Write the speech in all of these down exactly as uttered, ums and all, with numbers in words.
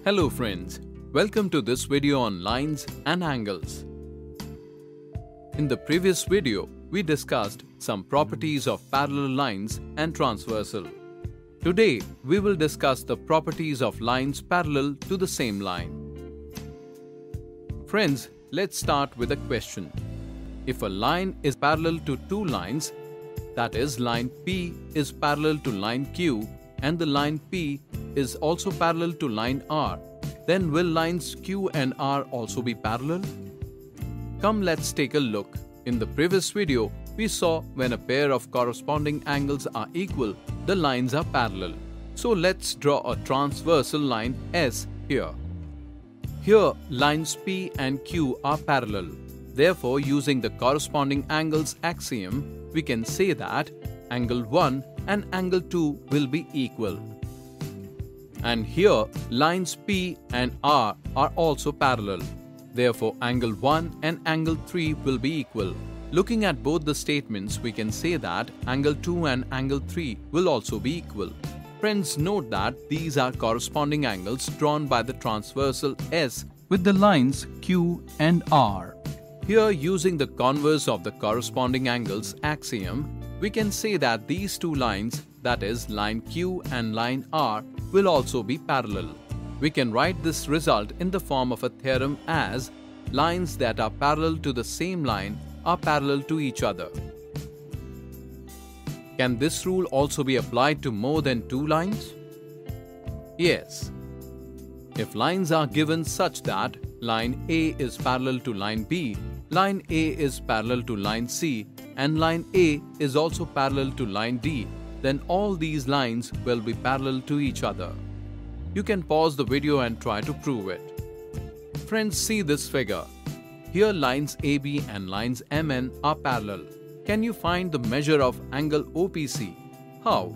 Hello friends, welcome to this video on lines and angles. In the previous video, we discussed some properties of parallel lines and transversal. Today, we will discuss the properties of lines parallel to the same line. Friends, let's start with a question. If a line is parallel to two lines, that is, line P is parallel to line Q and the line P is also parallel to line R, then will lines Q and R also be parallel? Come, let's take a look. In the previous video, we saw when a pair of corresponding angles are equal, the lines are parallel. So let's draw a transversal line S here. Here, lines P and Q are parallel. Therefore, using the corresponding angles axiom, we can say that angle one and angle two will be equal. And here, lines P and R are also parallel. Therefore, angle one and angle three will be equal. Looking at both the statements, we can say that angle two and angle three will also be equal. Friends, note that these are corresponding angles drawn by the transversal S with the lines Q and R. Here, using the converse of the corresponding angles axiom, we can say that these two lines, that is, line Q and line R, will also be parallel. We can write this result in the form of a theorem as lines that are parallel to the same line are parallel to each other. Can this rule also be applied to more than two lines? Yes. If lines are given such that line A is parallel to line B, line A is parallel to line C, and line A is also parallel to line D, then all these lines will be parallel to each other. You can pause the video and try to prove it. Friends, see this figure. Here lines A B and lines M N are parallel. Can you find the measure of angle O P C? How?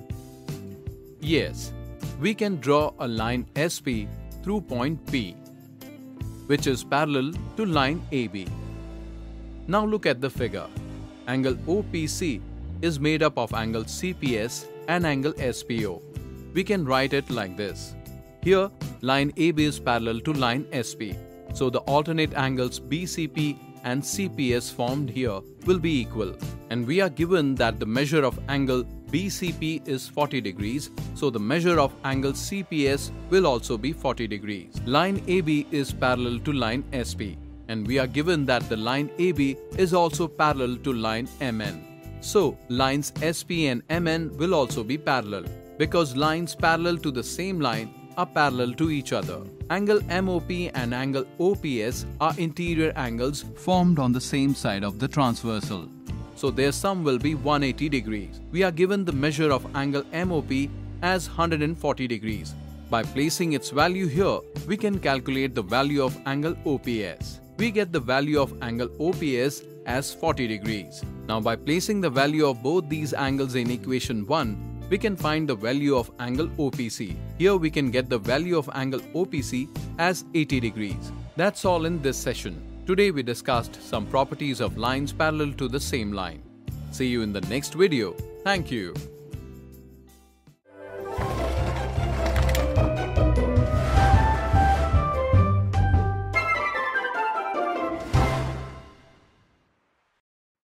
Yes, we can draw a line S P through point P, which is parallel to line A B. Now look at the figure. Angle O P C is made up of angle C P S and angle S P O. We can write it like this. Here, line A B is parallel to line S P. So the alternate angles B C P and C P S formed here will be equal. And we are given that the measure of angle B C P is forty degrees. So the measure of angle C P S will also be forty degrees. Line A B is parallel to line S P. And we are given that the line A B is also parallel to line M N. So, lines S P and M N will also be parallel, because lines parallel to the same line are parallel to each other. Angle M O P and angle O P S are interior angles formed on the same side of the transversal. So, their sum will be one hundred eighty degrees. We are given the measure of angle M O P as one hundred forty degrees. By placing its value here, we can calculate the value of angle O P S. We get the value of angle O P S as forty degrees. Now by placing the value of both these angles in equation one, we can find the value of angle O P C. Here we can get the value of angle O P C as eighty degrees. That's all in this session. Today we discussed some properties of lines parallel to the same line. See you in the next video. Thank you.